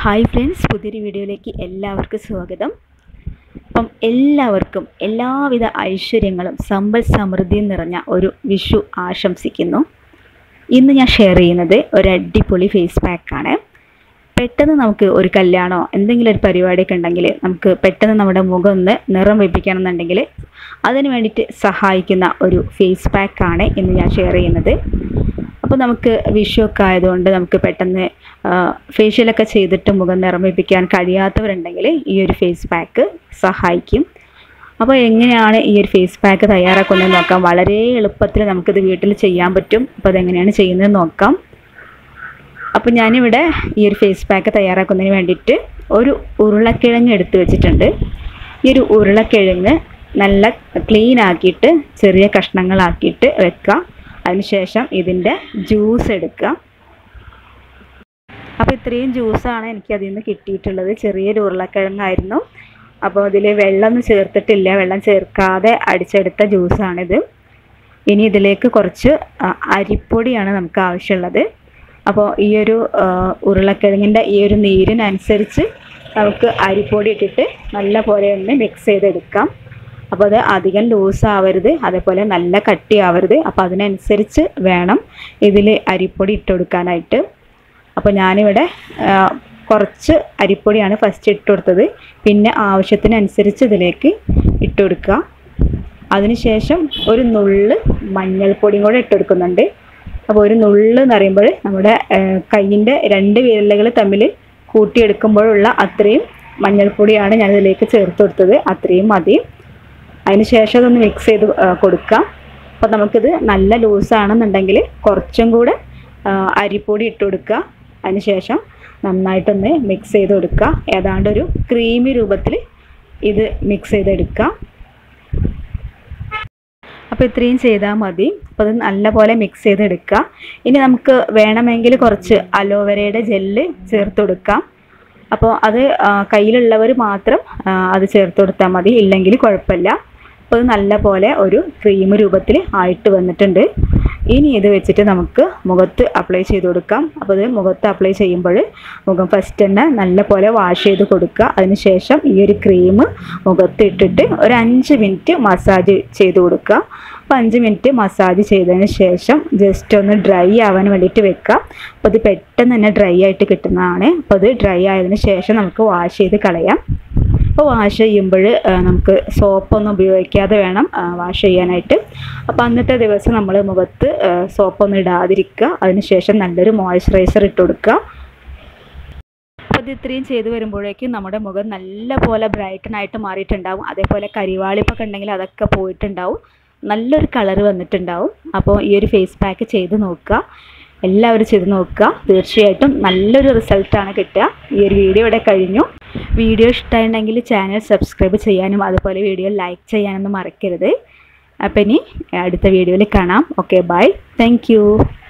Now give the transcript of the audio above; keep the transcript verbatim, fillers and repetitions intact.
Hi friends, പുതിയൊരു വീഡിയോയിലേക്ക് എല്ലാവർക്കും സ്വാഗതം. അപ്പം എല്ലാവർക്കും എല്ലാവിധ ഐശ്വര്യങ്ങളും സമ്പൽ സമൃദ്ധിയും നിറഞ്ഞ ഒരു വിഷു ആശംസിക്കുന്നു. ഇന്ന് ഞാൻ ഷെയർ ചെയ്യുന്നത് ഒരു അടിപൊളി ഫേസ് പാക്കാണ്. പെട്ടെന്ന് നമുക്ക് ഒരു കല്യാണമോ എന്തെങ്കിലും ഒരു പരിപാടിയൊക്കെ ഉണ്ടെങ്കിൽ നമുക്ക് പെട്ടെന്ന് നമ്മുടെ മുഖം ഒന്ന് നിറം വെപ്പിക്കണം എന്നുണ്ടെങ്കിൽ അതിന് വേണ്ടിയിട്ട് സഹായിക്കുന്ന ഒരു ഫേസ് പാക്കാണ് ഇന്ന് ഞാൻ ഷെയർ ചെയ്യുന്നത്. അപ്പോൾ നമുക്ക് വിഷുവൊക്കെ ആയതുകൊണ്ട് നമുക്ക് പെട്ടെന്ന് ഫേഷ്യലൊക്കെ ചെയ്തിട്ട് മുഖം നിറം വെപ്പിക്കാൻ കഴിയാത്തവരുണ്ടെങ്കിൽ ഈ ഒരു ഫേസ് പാക്ക് സഹായിക്കും. അപ്പോൾ എങ്ങനെയാണ് ഈ ഒരു ഫേസ് പാക്ക് തയ്യാറാക്കുന്നത് നോക്കാം. വളരെ എളുപ്പത്തിൽ നമുക്കിത് വീട്ടിൽ ചെയ്യാൻ പറ്റും. അപ്പോൾ അതെങ്ങനെയാണ് ചെയ്യുന്നത് നോക്കാം. അപ്പോൾ ഞാനിവിടെ ഈ ഒരു ഫേസ് പാക്ക് തയ്യാറാക്കുന്നതിന് വേണ്ടിയിട്ട് ഒരു ഉരുളക്കിഴങ്ങ് എടുത്ത് വെച്ചിട്ടുണ്ട്. ഈ ഒരു ഉരുളക്കിഴങ്ങ് നല്ല ക്ലീൻ ആക്കിയിട്ട് ചെറിയ കഷ്ണങ്ങളാക്കിയിട്ട് വെക്കുക. അതിനുശേഷം ഇതിൻ്റെ ജ്യൂസ് എടുക്കുക. അപ്പോൾ ഇത്രയും ജ്യൂസാണ് എനിക്ക് അതിൽ നിന്ന് കിട്ടിയിട്ടുള്ളത്. ചെറിയൊരു ഉരുളക്കിഴങ്ങായിരുന്നു. അപ്പോൾ അതിൽ വെള്ളമൊന്നും ചേർത്തിട്ടില്ല, വെള്ളം ചേർക്കാതെ അടിച്ചെടുത്ത ജ്യൂസാണിത്. ഇനി ഇതിലേക്ക് കുറച്ച് അരിപ്പൊടിയാണ് നമുക്ക് ആവശ്യമുള്ളത്. അപ്പോൾ ഈ ഒരു ഉരുളക്കിഴങ്ങിൻ്റെ ഈ ഒരു നീരിനനുസരിച്ച് നമുക്ക് അരിപ്പൊടി ഇട്ടിട്ട് നല്ല പോലെ ഒന്ന് മിക്സ് ചെയ്തെടുക്കാം. അപ്പോൾ അത് അധികം ലൂസ് ആവരുത്, അതേപോലെ നല്ല കട്ടി ആവരുത്. അപ്പോൾ അതിനനുസരിച്ച് വേണം ഇതിൽ അരിപ്പൊടി ഇട്ട് കൊടുക്കാനായിട്ട്. അപ്പോൾ ഞാനിവിടെ കുറച്ച് അരിപ്പൊടിയാണ് ഫസ്റ്റ് ഇട്ട് കൊടുത്തത്. പിന്നെ ആവശ്യത്തിനനുസരിച്ച് ഇതിലേക്ക് ഇട്ട് കൊടുക്കുക. അതിനുശേഷം ഒരു നുള്ള് മഞ്ഞൾപ്പൊടിയും കൂടെ ഇട്ട് കൊടുക്കുന്നുണ്ട്. അപ്പോൾ ഒരു നുള്ള് എന്ന് പറയുമ്പോൾ നമ്മുടെ കയ്യിൻ്റെ രണ്ട് വിരലുകൾ തമ്മിൽ കൂട്ടിയെടുക്കുമ്പോഴുള്ള അത്രയും മഞ്ഞൾപ്പൊടിയാണ് ഞാനിതിലേക്ക് ചേർത്ത് കൊടുത്തത്. അത്രയും മതി. അതിന് ശേഷം അതൊന്ന് മിക്സ് ചെയ്ത് കൊടുക്കാം. അപ്പോൾ നമുക്കിത് നല്ല ലൂസാണെന്നുണ്ടെങ്കിൽ കുറച്ചും കൂടെ അരിപ്പൊടി ഇട്ട് കൊടുക്കുക. അതിന് ശേഷം നന്നായിട്ടൊന്ന് മിക്സ് ചെയ്ത് കൊടുക്കുക. ഏതാണ്ട് ഒരു ക്രീമി രൂപത്തിൽ ഇത് മിക്സ് ചെയ്തെടുക്കുക. അപ്പോൾ ഇത്രയും ചെയ്താൽ മതി. അപ്പോൾ അത് നല്ലപോലെ മിക്സ് ചെയ്തെടുക്കുക. ഇനി നമുക്ക് വേണമെങ്കിൽ കുറച്ച് അലോവേരയുടെ ജെല്ല് ചേർത്ത് കൊടുക്കാം. അപ്പോൾ അത് കയ്യിലുള്ളവർ മാത്രം അത് ചേർത്ത് കൊടുത്താൽ മതി, ഇല്ലെങ്കിൽ കുഴപ്പമില്ല. അപ്പോൾ അത് നല്ല പോലെ ഒരു ക്രീം രൂപത്തിൽ ആയിട്ട് വന്നിട്ടുണ്ട്. ഇനി ഇത് വെച്ചിട്ട് നമുക്ക് മുഖത്ത് അപ്ലൈ ചെയ്ത് കൊടുക്കാം. അപ്പോൾ ഇത് മുഖത്ത് അപ്ലൈ ചെയ്യുമ്പോൾ മുഖം ഫസ്റ്റ് തന്നെ നല്ല പോലെ വാഷ് ചെയ്ത് കൊടുക്കുക. അതിനുശേഷം ഈ ഒരു ക്രീം മുഖത്ത് ഇട്ടിട്ട് ഒരു അഞ്ച് മിനിറ്റ് മസാജ് ചെയ്ത് കൊടുക്കുക. അപ്പോൾ അഞ്ച് മിനിറ്റ് മസാജ് ചെയ്തതിന് ശേഷം ജസ്റ്റ് ഒന്ന് ഡ്രൈ ആവാൻ വേണ്ടിയിട്ട് വെക്കുക. അപ്പോൾ ഇത് പെട്ടെന്ന് തന്നെ ഡ്രൈ ആയിട്ട് കിട്ടുന്നതാണ്. അപ്പോൾ അത് ഡ്രൈ ആയതിനു ശേഷം നമുക്ക് വാഷ് ചെയ്ത് കളയാം. അപ്പോൾ വാഷ് ചെയ്യുമ്പോൾ നമുക്ക് സോപ്പൊന്നും ഉപയോഗിക്കാതെ വേണം വാഷ് ചെയ്യാനായിട്ട്. അപ്പോൾ അന്നത്തെ ദിവസം നമ്മൾ മുഖത്ത് സോപ്പൊന്നും ഇടാതിരിക്കുക. അതിനുശേഷം നല്ലൊരു മോയ്സ്ചറൈസർ ഇട്ട് കൊടുക്കുക. അപ്പോൾ ഇത് ഇത്രയും ചെയ്ത് വരുമ്പോഴേക്കും നമ്മുടെ മുഖം നല്ല പോലെ ബ്രൈറ്റനായിട്ട് മാറിയിട്ടുണ്ടാവും. അതേപോലെ കരിവാളിപ്പൊക്കെ ഉണ്ടെങ്കിൽ അതൊക്കെ പോയിട്ടുണ്ടാവും. നല്ലൊരു കളർ വന്നിട്ടുണ്ടാവും. അപ്പോൾ ഈ ഒരു ഫേസ് പാക്ക് ചെയ്ത് നോക്കുക. എല്ലാവരും ചെയ്ത് നോക്കുക. തീർച്ചയായിട്ടും നല്ലൊരു റിസൾട്ടാണ് കിട്ടുക. ഈ ഒരു വീഡിയോ ഇവിടെ കഴിഞ്ഞു. വീഡിയോ ഇഷ്ടമായിട്ടുണ്ടെങ്കിൽ ചാനൽ സബ്സ്ക്രൈബ് ചെയ്യാനും അതുപോലെ വീഡിയോ ലൈക്ക് ചെയ്യാനൊന്നും മറക്കരുത്. അപ്പം ഇനി അടുത്ത വീഡിയോയിൽ കാണാം. Okay, bye. Thank U.